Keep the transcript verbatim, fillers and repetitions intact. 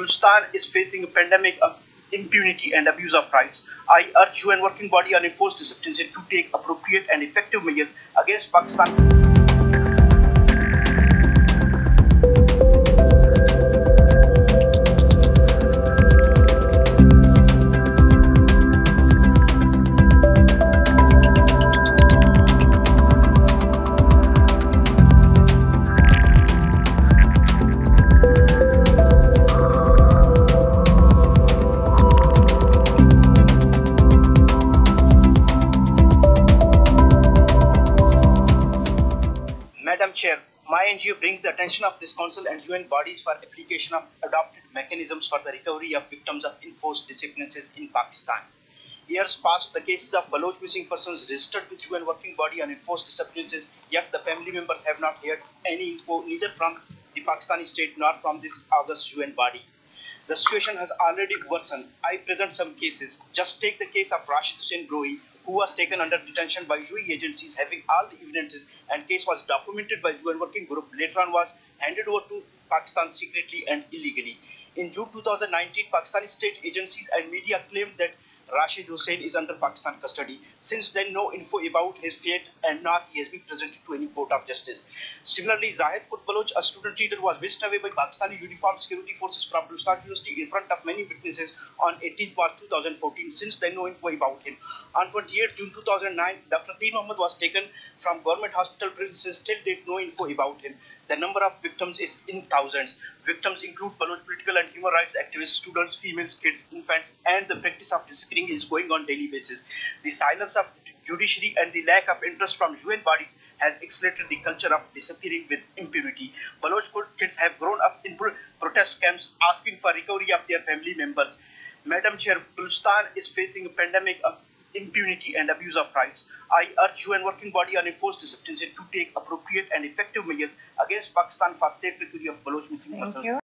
Balochistan is facing a pandemic of impunity and abuse of rights. I urge U N Working Body on Enforced Disciplinary to take appropriate and effective measures against Pakistan. Madam Chair, my N G O brings the attention of this Council and U N bodies for application of adopted mechanisms for the recovery of victims of enforced disappearances in Pakistan. Years past, the cases of Baloch missing persons registered with U N Working Body on enforced disappearances, yet the family members have not heard any info neither from the Pakistani state nor from this August U N body. The situation has already worsened. I present some cases. Just take the case of Rashid Hussain Grohi, who was taken under detention by U A E agencies having all the evidences, and case was documented by U N Working Group, later on was handed over to Pakistan secretly and illegally. In June two thousand nineteen, Pakistani state agencies and media claimed that Rashid Hussain is under Pakistan custody. Since then, no info about his fate and not he has been presented to any court of justice. Similarly, Zahid Pur Baloch, a student leader, was whisked away by Pakistani uniformed security forces from Balochistan University in front of many witnesses on eighteenth March two thousand fourteen. Since then, no info about him. On twenty-eighth June two thousand nine, Doctor Teen Mohammed was taken from government hospital premises. Till date, no info about him. The number of victims is in thousands. Victims include Baloch political and human rights activists, students, females, kids, infants, and the practice of disappearing is going on daily basis. The silence of judiciary and the lack of interest from U N bodies has accelerated the culture of disappearing with impunity. Baloch kids have grown up in protest camps asking for recovery of their family members. Madam Chair, Balochistan is facing a pandemic of impunity and abuse of rights. I urge U N Working Body on Enforced Disciplinary to take appropriate and effective measures against Pakistan for safe recovery of Baloch missing persons.